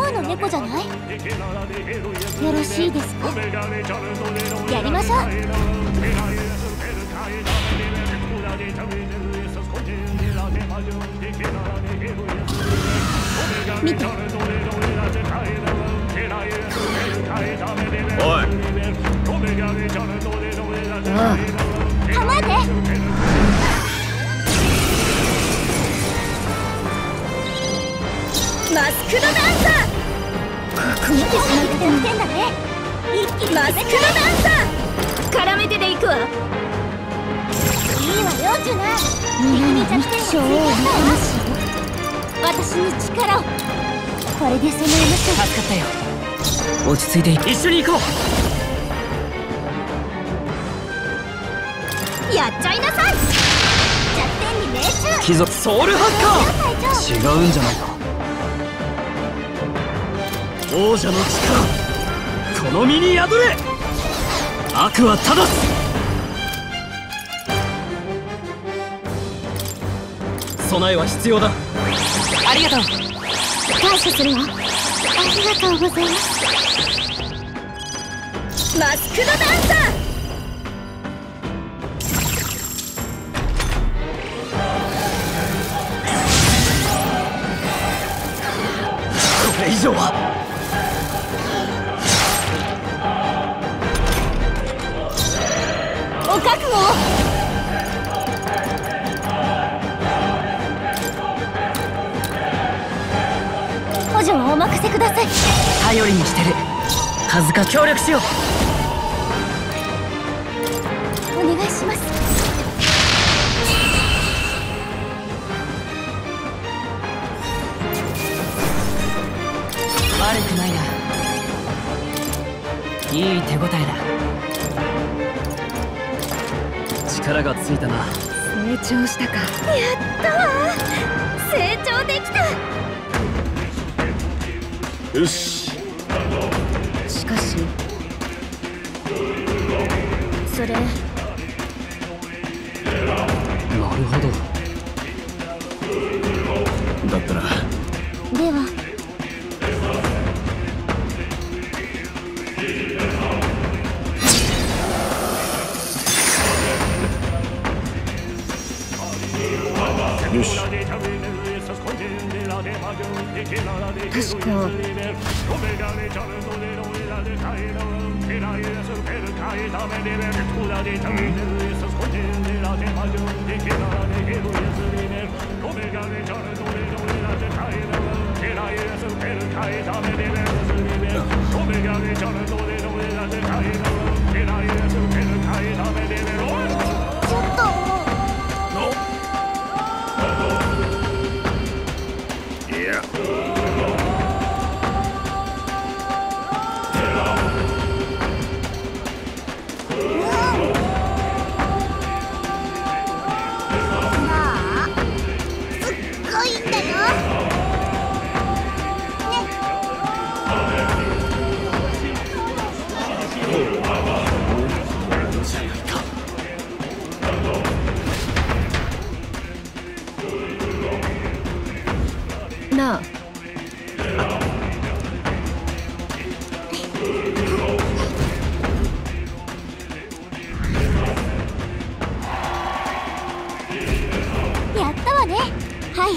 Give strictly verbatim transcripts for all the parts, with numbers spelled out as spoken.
ただの猫じゃない？よろしいですか？やりましょう。見て。 おい。 ああ。構えて。マスクドダンサー。ここまでしないとやってんだね。一気にマスクドダンサー。絡めてでいくわ。いいわよジュナ。右に弱点を追加したわ。私に力を。これで攻めましょう。 助かったよ。落ち着いて一緒に行こう。やっちゃいなさい。弱点に命中。 貴族ソウルハッカー。違うんじゃないか。王者の力この身に宿れ。悪は正す。備えは必要だ。ありがとう。 感謝するわ。ありがとうございます。マスクドダンサー。 これ以上はお覚悟を。補助はお任せください。 頼りにしてる。数か協力しよう。 お願いします。 悪くないな。いい手応えだ。力がついたな。 成長したか。やったわ。成長できた。 よし。 しかしそれ。なるほど。 だったらではよし。 確かちょっといや。 なあ。やったわね。はい。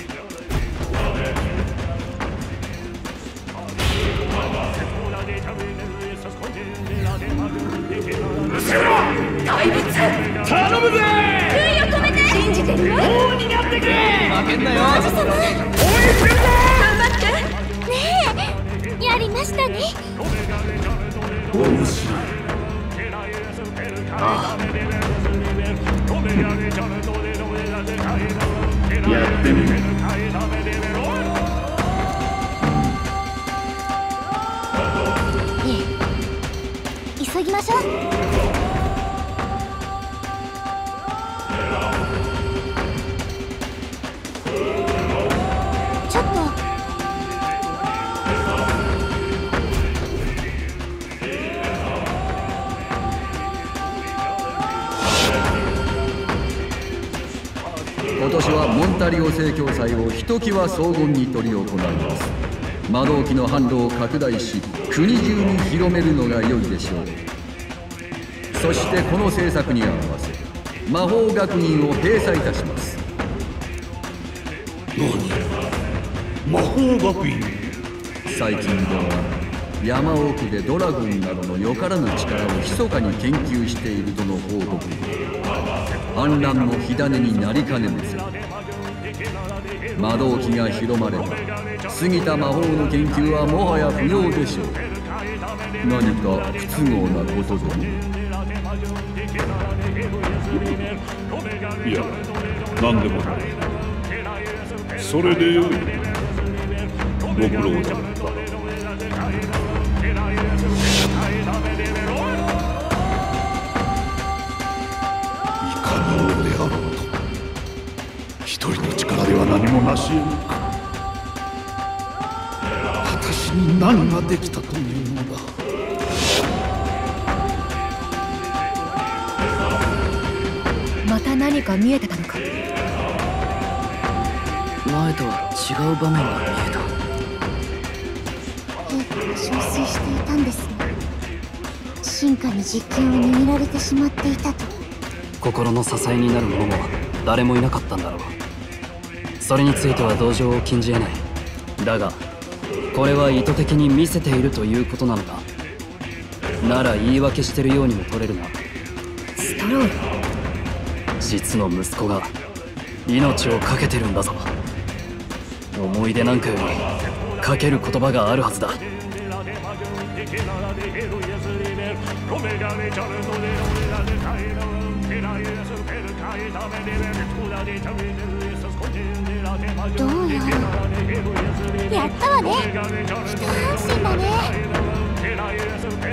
怪物頼むぜ。 ルイを止めて。信じてるよ。 王になってくれ。負けんなよ。 王子様。頑張って。ねえ、やりましたね。 面白い。ああ。やってみる。 急ぎましょう。ちょっと。 今年はモンタリオ正教祭をひときわ荘厳に執り行います。 魔導機の販路を拡大し国中に広めるのが良いでしょう。そしてこの政策に合わせ魔法学院を閉鎖いたします。 何？魔法学院？ 最近では山奥でドラゴンなどのよからぬ力を密かに研究しているとの報告で反乱の火種になりかねません。魔導機が広まれば過ぎた魔法の研究はもはや不要でしょう。何か不都合なことでも？ いや、何でもない。それでよい。ご苦労だった。いかに王であろうと一人の力では何もなし得ぬか。私に何ができたというのだ。 また何か見えてたのか。 前とは違う場面が見えた。 陛下が憔悴していたんですね。進化に実権を握られてしまっていたと。 心の支えになる者も誰もいなかったんだろう。それについては同情を禁じ得ない。だがこれは意図的に見せているということなのか。なら言い訳してるようにも取れるな。 ストロール、 実の息子が命を懸けてるんだぞ。思い出なんかよりかける言葉があるはずだ。 どうやらやったわね。一安心だね。